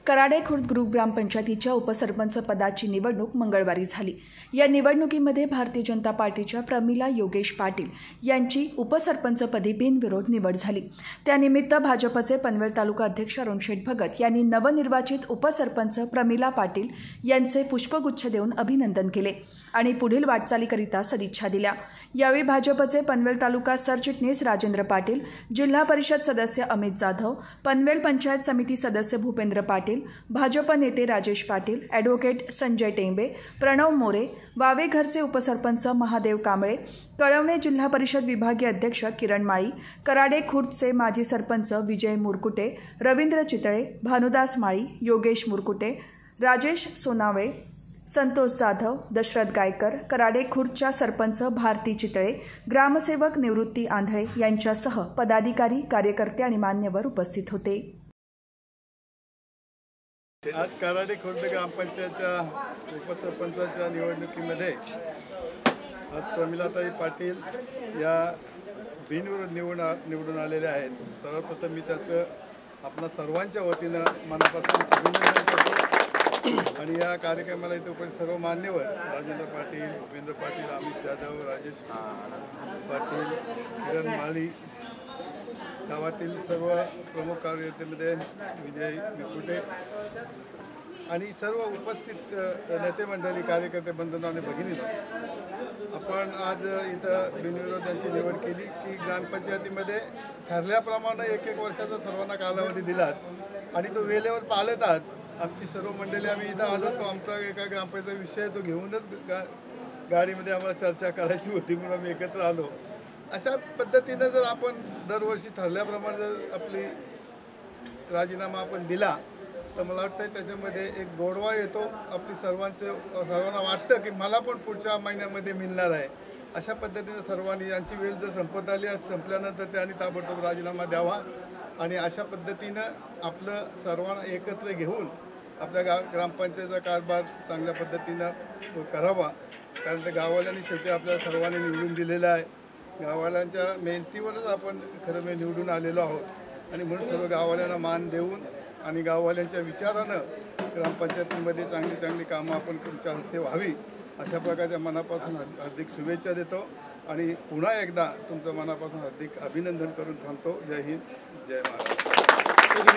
Karade Khurd group ग्रामपंचायतीच्या उपसरपंच पदाची निवडणूक मंगळवारी झाली। या निवडणुकीमध्ये भारतीय जनता पार्टीच्या प्रमिला योगेश पाटील यांची उपसरपंचपदी बिनविरोध निवड झाली। त्यानिमित्त भाजपचे पनवेल तालुका अध्यक्ष अरुण शेठ भगत यांनी नवनिर्वाचित उपसरपंच प्रमिला पाटील यांचे पुष्पगुच्छ देऊन अभिनंदन केले आणि पुढील वाटचालीकरिता सदिच्छा दिल्या। यावेळी भाजपचे पनवेल तालुका सरचिटणीस राजेंद्र पाटील, जिल्हा परिषद सदस्य अमित जाधव, पनवेल पंचायत समिती सदस्य भूपेंद्र पाटील, भाजप नेते राजेश पाटील, ॲडव्होकेट संजय टेंबे, प्रणव मोरे, वावे घरचे उपसरपंच महादेव कांबळे, कळवणे जिल्हा परिषद विभागीय अध्यक्ष किरण माळी, कराडे खुर्दचे माजी सरपंच विजय मुरकुटे, रवींद्र चितळे, भानुदास माळी, योगेश मुरकुटे, राजेश सोनावळे, संतोष जाधव, दशरथ गायकर, कराडे खुर्दच्या सरपंच भारती चितळे, ग्रामसेवक निवृत्ती आंधळे यांच्यासह पदाधिकारी, कार्यकर्ते आणि मान्यवर उपस्थित होते। आज कराडे खुर्द ग्रामपंचायतच्या उपसरपंचाच्या निवडणुकीमध्ये आज प्रमिलाताई पाटील या बिनविरोध निवडून आलेल्या आहेत। सर्वप्रथम मी त्याचं आपल्या सर्वांच्या वतीनं मनापासून अभिनंदन करतो आणि या कार्यक्रमाला इथे उपस्थित सर्व मान्यवर राजेंद्र पाटील, भूपेंद्र पाटील, अमित जाधव, राजेश पाटील, किरण माळी, गावातील सर्व प्रमुख कार्यकर्त्यांमध्ये विजय मुरकुटे आणि सर्व उपस्थित नेते मंडळी, कार्यकर्ते बंधू आणि भगिनींनो, आपण आज इथं बिनविरोध यांची निवड केली की ग्रामपंचायतीमध्ये ठरल्याप्रमाणे एक वर्षाचा सर्वांना कालावधी दिलात आणि तो वेळेवर पाळत आहात। आमची सर्व मंडळी आम्ही इथं आलो तो आमचा एका ग्रामपंचायत विषय तो घेऊनच गाडीमध्ये आम्हाला चर्चा करायची होती म्हणून आम्ही एकत्र आलो। अशा पद्धतीनं जर आपण दरवर्षी ठरल्याप्रमाणे जर आपली राजीनामा आपण दिला तर मला वाटतं त्याच्यामध्ये एक गोडवा येतो। आपली सर्वांना वाटतं की मला पण पुढच्या महिन्यामध्ये मिळणार आहे। अशा पद्धतीनं सर्वांनी यांची वेळ जर संपत आली, संपल्यानंतर त्यांनी ताबडतोब राजीनामा द्यावा आणि अशा पद्धतीनं आपलं सर्वांना एकत्र घेऊन आपल्या ग्रामपंचायतीचा कारभार चांगल्या पद्धतीनं करावा। कारण ते गाववाल्यांनी शेवटी आपल्या सर्वांनी निवडून दिलेलं आहे। गाववाल्यांच्या मेहनतीवरच आपण खरं निवडून आलेलो आहोत आणि म्हणून सर्व गाववाल्यांना मान देऊन आणि गाववाल्यांच्या विचारानं ग्रामपंचायतीमध्ये चांगली कामं आपण तुमच्या हस्ते व्हावी अशा प्रकारच्या मनापासून हार्दिक शुभेच्छा देतो आणि पुन्हा एकदा तुमचं मनापासून हार्दिक अभिनंदन करून थांबतो। जय हिंद, जय महाराष्ट्र।